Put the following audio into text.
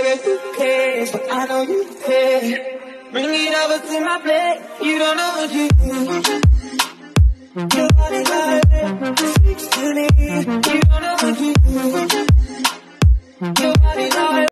if you care, but I know you care. Bring it over to my plate, you don't know what you do.